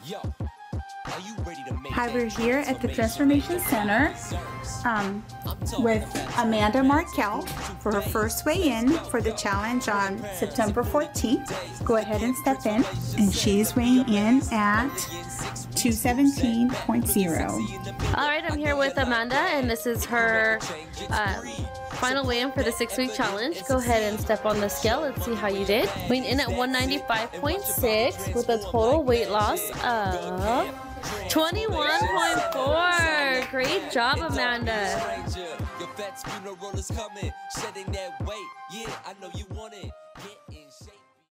Hi, we're here at the Transformation Center with Amanda Markel for her first weigh-in for the challenge on September 14th. Go ahead and step in, and she's weighing in at 217.0. All right, I'm here with Amanda, and this is her final weigh-in for the 6-week challenge. Go ahead and step on the scale. Let's see how you did. Weighing in at 195.6 with a total weight loss of 21.4. Great job, Amanda.